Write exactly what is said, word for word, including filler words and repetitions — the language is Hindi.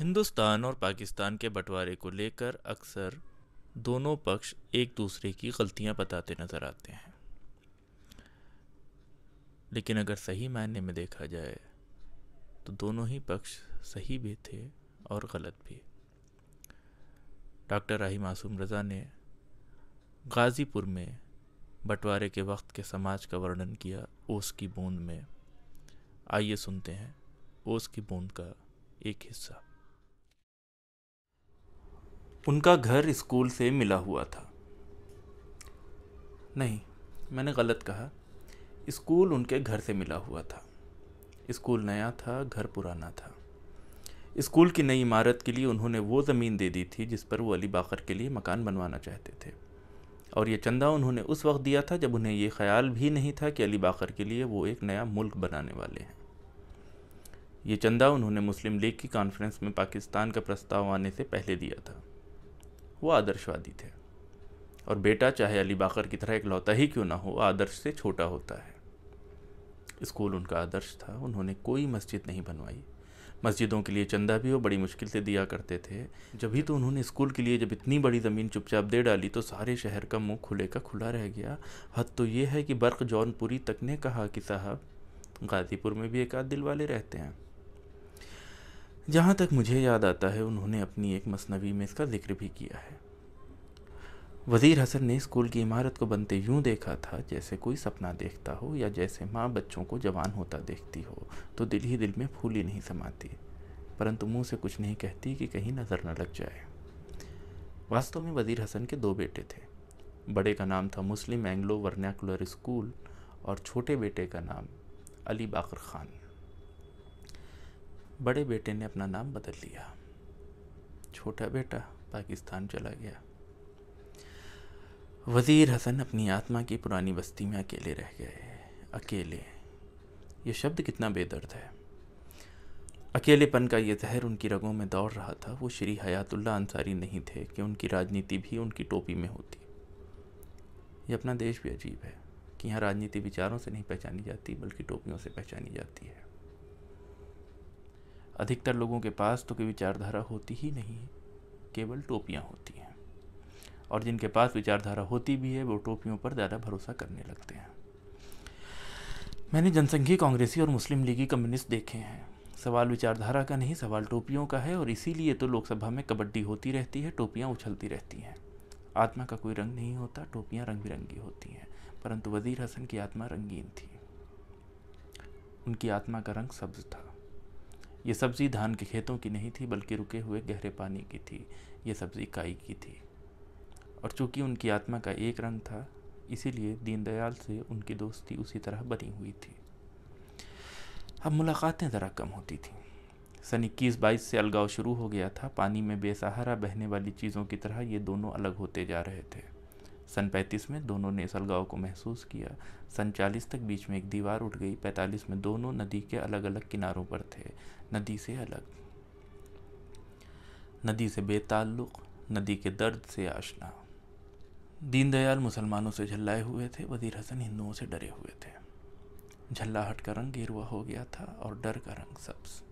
हिंदुस्तान और पाकिस्तान के बंटवारे को लेकर अक्सर दोनों पक्ष एक दूसरे की गलतियां बताते नजर आते हैं, लेकिन अगर सही मायने में देखा जाए तो दोनों ही पक्ष सही भी थे और गलत भी। डॉक्टर राही मासूम रज़ा ने गाज़ीपुर में बंटवारे के वक्त के समाज का वर्णन किया ओस की बूंद में। आइए सुनते हैं ओस की बूंद का एक हिस्सा। उनका घर स्कूल से मिला हुआ था। नहीं, मैंने गलत कहा। स्कूल उनके घर से मिला हुआ था। स्कूल नया था, घर पुराना था। स्कूल की नई इमारत के लिए उन्होंने वो ज़मीन दे दी थी जिस पर वो अली बाकर के लिए मकान बनवाना चाहते थे, और ये चंदा उन्होंने उस वक्त दिया था जब उन्हें ये ख्याल भी नहीं था कि अली बाकर के लिए वो एक नया मुल्क बनाने वाले हैं। ये चंदा उन्होंने मुस्लिम लीग की कॉन्फ्रेंस में पाकिस्तान का प्रस्ताव आने से पहले दिया था। वो आदर्शवादी थे, और बेटा चाहे अली बाकर की तरह इकलौता ही क्यों ना हो, आदर्श से छोटा होता है। स्कूल उनका आदर्श था। उन्होंने कोई मस्जिद नहीं बनवाई। मस्जिदों के लिए चंदा भी वो बड़ी मुश्किल से दिया करते थे। जब भी तो उन्होंने स्कूल के लिए जब इतनी बड़ी ज़मीन चुपचाप दे डाली तो सारे शहर का मुंह खुले का खुला रह गया। हद तो ये है कि बर्क जौनपुरी तक ने कहा कि साहब, गाज़ीपुर में भी एक आध दिल वाले रहते हैं। जहाँ तक मुझे याद आता है, उन्होंने अपनी एक मसनवी में इसका जिक्र भी किया है। वज़ीर हसन ने स्कूल की इमारत को बनते यूं देखा था जैसे कोई सपना देखता हो, या जैसे माँ बच्चों को जवान होता देखती हो तो दिल ही दिल में फूल ही नहीं समाती, परंतु मुंह से कुछ नहीं कहती कि कहीं नज़र न लग जाए। वास्तव में वज़ीर हसन के दो बेटे थे। बड़े का नाम था मुस्लिम एंग्लो वर्नाकुलर स्कूल, और छोटे बेटे का नाम अली बाकर खान। बड़े बेटे ने अपना नाम बदल लिया। छोटा बेटा पाकिस्तान चला गया। वज़ीर हसन अपनी आत्मा की पुरानी बस्ती में अकेले रह गए। अकेले, ये शब्द कितना बेदर्द है। अकेलेपन का ये जहर उनकी रगों में दौड़ रहा था। वो श्री हयातुल्लाह अंसारी नहीं थे कि उनकी राजनीति भी उनकी टोपी में होती। ये अपना देश भी अजीब है कि यहाँ राजनीति विचारों से नहीं पहचानी जाती बल्कि टोपियों से पहचानी जाती है। अधिकतर लोगों के पास तो कोई विचारधारा होती ही नहीं, केवल टोपियाँ होती हैं, और जिनके पास विचारधारा होती भी है वो टोपियों पर ज़्यादा भरोसा करने लगते हैं। मैंने जनसंघी, कांग्रेसी और मुस्लिम लीगी कम्युनिस्ट देखे हैं। सवाल विचारधारा का नहीं, सवाल टोपियों का है, और इसीलिए तो लोकसभा में कबड्डी होती रहती है, टोपियाँ उछलती रहती हैं। आत्मा का कोई रंग नहीं होता, टोपियाँ रंग बिरंगी होती हैं, परंतु वज़ीर हसन की आत्मा रंगीन थी। उनकी आत्मा का रंग सब्ज़ था। ये सब्ज़ी धान के खेतों की नहीं थी बल्कि रुके हुए गहरे पानी की थी। ये सब्ज़ी काई की थी, और चूँकि उनकी आत्मा का एक रंग था, इसीलिए दीनदयाल से उनकी दोस्ती उसी तरह बनी हुई थी। अब मुलाकातें ज़रा कम होती थीं। सन इक्कीस बाईस से अलगाव शुरू हो गया था। पानी में बेसहारा बहने वाली चीज़ों की तरह ये दोनों अलग होते जा रहे थे। सन पैंतीस में दोनों ने इस अलगाव को महसूस किया। सन चालीस तक बीच में एक दीवार उठ गई। पैंतालीस में दोनों नदी के अलग अलग किनारों पर थे, नदी से अलग, नदी से बेताल्लुक़, नदी के दर्द से आशना। दीनदयाल मुसलमानों से झल्लाए हुए थे, वज़ीर हसन हिंदुओं से डरे हुए थे। झल्लाहट का रंग गेरुआ हो गया था और डर का रंग सब्ज़।